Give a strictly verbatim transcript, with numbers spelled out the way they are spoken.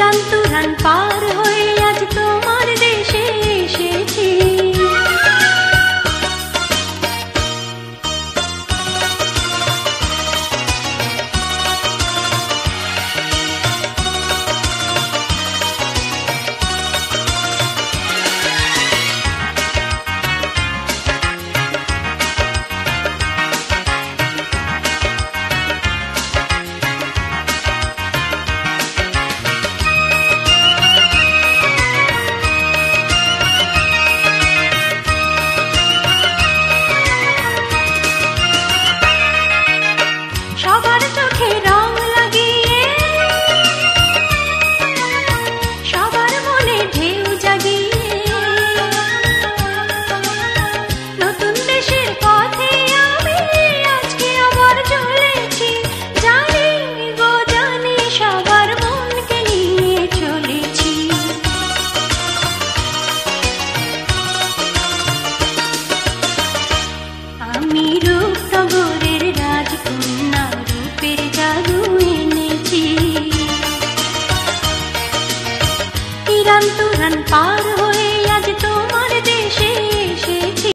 তুরান তুরান পার হয়ে আজ তোমার দেশে এসেছি। সবার চোখে রং লাগিয়ে, সবার মনে ঢেউ জাগিয়ে, নতুন দেশের পথে আমি আজকে আবার চলেছি। জানি গো জানি সবার মনকে নিয়ে চলেছি। আমি রূপনগরের রাজকন্যা, রূপের জাদু এনেছি। তুরান তুরান পার